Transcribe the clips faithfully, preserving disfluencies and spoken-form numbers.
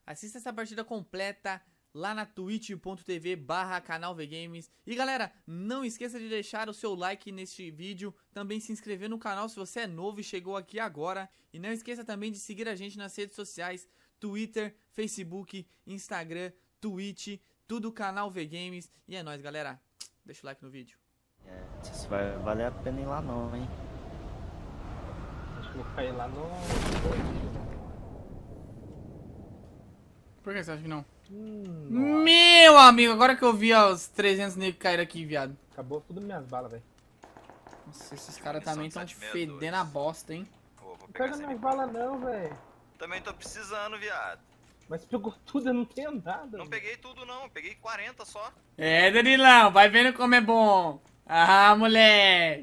Assista essa partida completa lá na twitch ponto tv barra canal vgames. E galera, não esqueça de deixar o seu like neste vídeo, também se inscrever no canal se você é novo e chegou aqui agora. E não esqueça também de seguir a gente nas redes sociais, Twitter, Facebook, Instagram, Twitch, tudo canal vgames. E é nóis, galera, deixa o like no vídeo. É, isso vai valer a pena ir lá não, hein? Acho que vou cair lá no... Por que você acha que não? Hum, Meu amigo, agora que eu vi ó, os trezentos negros caíram aqui, viado. acabou tudo minhas balas, velho. Nossa, esses caras também tão fedendo a bosta, hein? Pô, vou Não pegar pega essa minhas M P. balas não, velho. Também tô precisando, viado. Mas pegou tudo, eu não tenho nada. Não velho. peguei tudo não, peguei quarenta só. É, Danilão, vai vendo como é bom. Ah, moleque.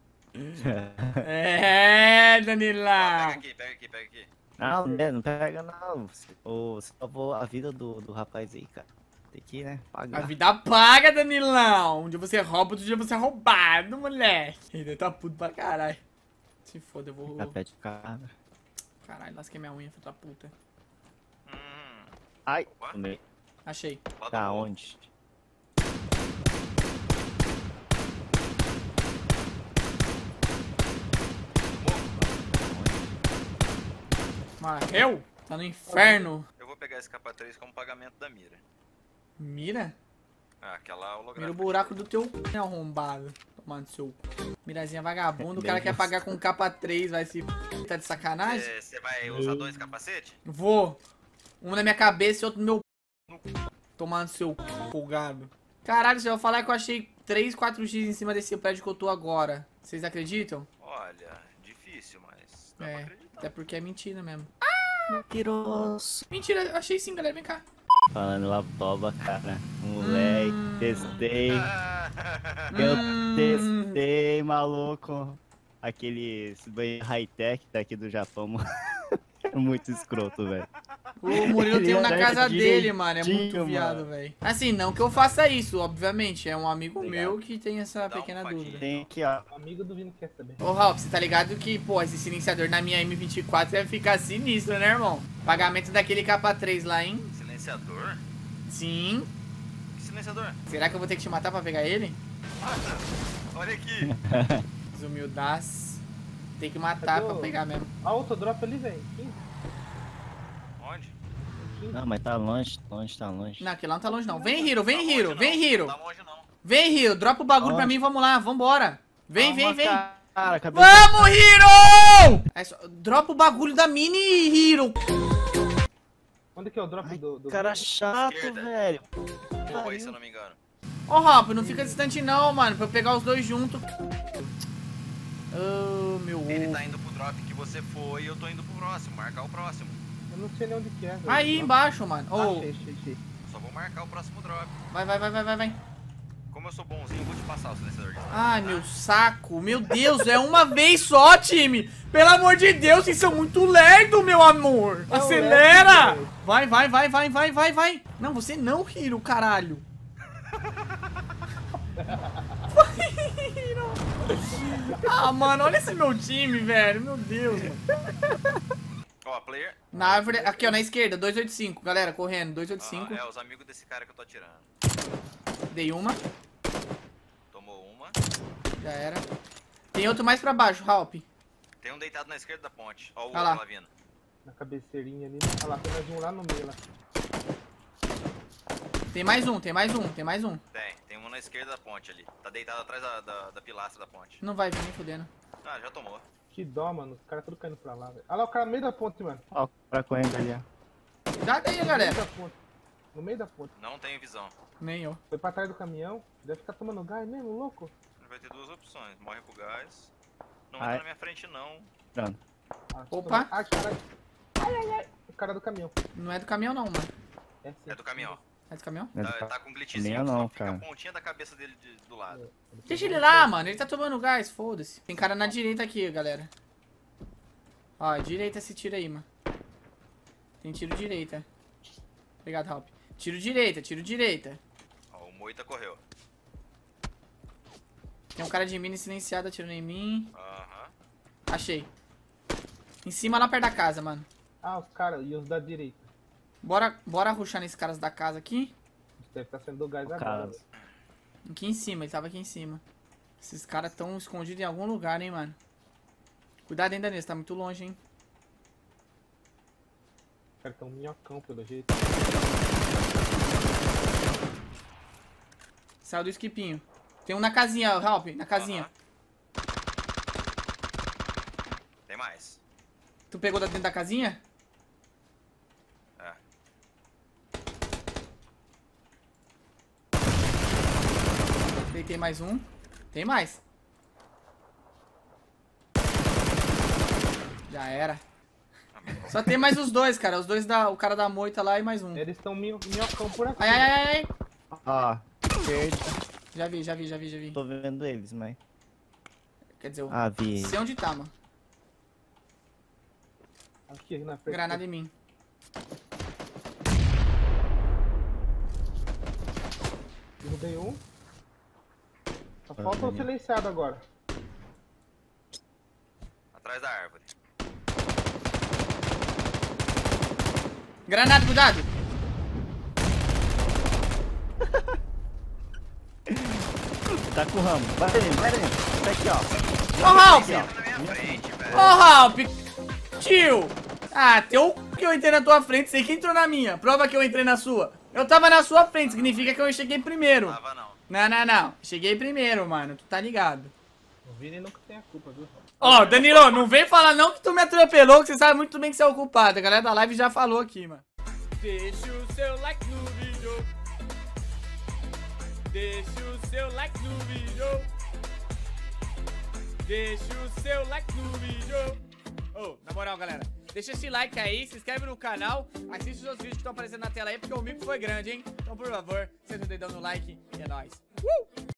É, Ó, Danilão. pega aqui, pega aqui, pega aqui. Não, né, não pega não. Você, ô, você salvou a vida do, do rapaz aí, cara. Tem que, né, A pagar. vida paga, Danilão. Um dia você rouba, outro dia você é roubado, moleque. Ele tá puto pra caralho. Se foda, eu vou... Fica perto de cara. Caralho, lasquei minha unha, filho da puta. Hum, Ai, Opa. tomei. Achei. lá do Tá morro. onde? Morreu? Tá no inferno. Eu vou pegar esse K três como pagamento da mira. Mira? Ah, aquela holográfica. Mira o buraco do teu c... arrombado. Tomando seu c... Mirazinha vagabundo, o cara quer pagar com capa três, vai se... Tá de sacanagem? Você vai usar dois capacetes? Vou. Um na minha cabeça e outro no meu c... Tomando seu c... folgado. Caralho, se eu falar que eu achei três, quatro x em cima desse prédio que eu tô agora. Vocês acreditam? Olha, difícil, mas dá pra É, acreditar. até porque é mentira mesmo. Mentiroso. Mentira, eu achei sim, galera, vem cá. Falando lá, toba, cara. Moleque, Hum. testei. Ah, Eu Hum. testei, maluco. Aquele banheiro high-tech daqui do Japão, mano. É muito escroto, velho. O Murilo tem um na Ele casa direitinho, dele, mano. É muito viado, mano. velho. Assim, não que eu faça isso, obviamente. É um amigo Obrigado. meu que tem essa Dá um pequena faquinha. dúvida. Tem aqui, ó. Amigo do Vini quer saber. Ô, Ralph, você tá ligado que, pô, esse silenciador na minha M vinte e quatro vai ficar sinistro, né, irmão? Pagamento daquele capa três lá, hein? Silenciador? Sim. Que silenciador? Será que eu vou ter que te matar pra pegar ele? Olha aqui. Desumildaço. Tem que matar Cadê pra o- pegar mesmo. A autodrop ali, velho. Aqui, Onde? aqui. Não, mas tá longe, longe, tá longe. Não, aquele lá não tá longe, não. Vem, Hiro, Tá vem, longe Hiro, não, vem, Hiro. Não tá longe não. Vem, Hiro, dropa o bagulho pra Onde? mim, vamos lá, vambora. Vem, vem, Calma, vem. Cara, acabei Vamos, Hiro! É só, dropa o bagulho da mini, Hiro. Onde que é o drop Ai, do... do... cara chato, Esquerda. velho. Morro aí, se eu não me engano. Ô, Ralph, não fica distante não, mano, pra eu pegar os dois juntos. Oh, meu Ele ovo. tá indo pro drop que você foi e eu tô indo pro próximo. Marcar o próximo. Eu não sei nem onde que é. velho. Aí Drop. embaixo, mano. Ah, Ô, achei, achei, achei. Só vou marcar o próximo drop. vai, vai, vai, vai, vai, vai. Como eu sou bonzinho, eu vou te passar o silenciador de distância. Ai, meu saco. Meu Deus, é uma vez só, time. Pelo amor de Deus, vocês são muito lerdo, meu amor. É o Acelera. lerdo, velho. Vai, vai, vai, vai, vai, vai, vai. Não, você não, Hiro, caralho. Vai, Hiro. Ah, mano, olha esse meu time, velho. Meu Deus, mano. Ó, player. Na árvore, aqui ó, na esquerda, dois oito cinco, galera, correndo, dois oito cinco. Ah, é os amigos desse cara que eu tô atirando. Dei uma, Tomou uma. já era. Tem outro mais pra baixo, Ralph. Tem um deitado na esquerda da ponte. Ó o Ah outro lá. lá vindo. Na cabeceirinha ali. Olha lá, tem mais um lá no meio lá. Tem mais um, tem mais um, tem mais um. Tem, tem um na esquerda da ponte ali. Tá deitado atrás da, da, da pilastra da ponte. Não vai vir nem fudendo. Ah, já tomou. Que dó, mano. Os caras tudo caindo pra lá, velho. Olha lá o cara no meio da ponte, mano. Ó, o cara correndo ali, ó. Cuidado aí, No meio galera. da ponte. No meio da ponte. Não tenho visão. Nem eu. Foi pra trás do caminhão. Deve ficar tomando gás mesmo, louco. Ele vai ter duas opções. Morre pro gás. Não vai Ai. tá na minha frente, não. Pronto. Ah, Opa. Ai, caralho. Ai, ai, ai. O cara do caminhão. Não é do caminhão não, mano. É, sim. É do caminhão. É do caminhão? Não é Tá, do ca- tá com um glitchzinho caminhão que não, só fica cara. a pontinha da cabeça dele de- do lado. Deixa ele lá, mano. Ele tá tomando gás, foda-se. Tem cara na direita aqui, galera. Ó, direita esse tiro aí, mano. Tem tiro direita. Obrigado, Ralph. Tiro direita, tiro direita. Ó, o Moita correu. Tem um cara de mini silenciado atirando em mim. Aham. Achei. Em cima, lá perto da casa, mano. Ah, os caras. E os da direita. Bora, bora rushar nesses caras da casa aqui. Deve estar sendo do gás agora. Cara, velho. Aqui em cima, ele tava aqui em cima. Esses caras tão escondidos em algum lugar, hein, mano. Cuidado ainda nesse, tá muito longe, hein. Os caras tão minhocão pelo jeito. Saiu do esquipinho. Tem um na casinha, Ralph, na casinha. Aham. Tem mais. Tu pegou da dentro da casinha? É. Deitei mais um. Tem mais. Já era. Só tem mais os dois, cara. Os dois da. O cara da moita lá e mais um. Eles estão minhocão por aqui. Ai, ai, ai, ai. ó, esquerda. Já vi, já vi, já vi, já vi. Tô vendo eles, mas... Quer dizer, eu Ah, vi. sei onde tá, mano. Aqui na frente. Granada em mim. Derrubei um. Só Ah, falta o beleza. silenciado agora. Atrás da árvore. Granada, cuidado! Tá com o ramo. Vai dentro, vai dentro. Tá aqui, ó. Ô, Ralph! Aqui, ó. Tá na minha frente, velho. Ô, Ralph! Tio! Ah, teu que eu entrei na tua frente, sei que entrou na minha. Prova que eu entrei na sua. Eu tava na sua frente, significa que eu cheguei primeiro. Tava não. Não, não, não. Cheguei primeiro, mano. Tu tá ligado. O Vini nunca tem a culpa, viu? Ó, Danilo, não vem falar não que tu me atropelou, que você sabe muito bem que você é o culpado. A galera da live já falou aqui, mano. Deixa o seu like no vídeo. Deixa o seu like no vídeo. Deixa o seu like no vídeo. Ô, na moral, galera, deixa esse like aí, se inscreve no canal, assiste os outros vídeos que estão aparecendo na tela aí, porque o mico foi grande, hein? Então, por favor, senta o dedão no like e é nóis. Uh!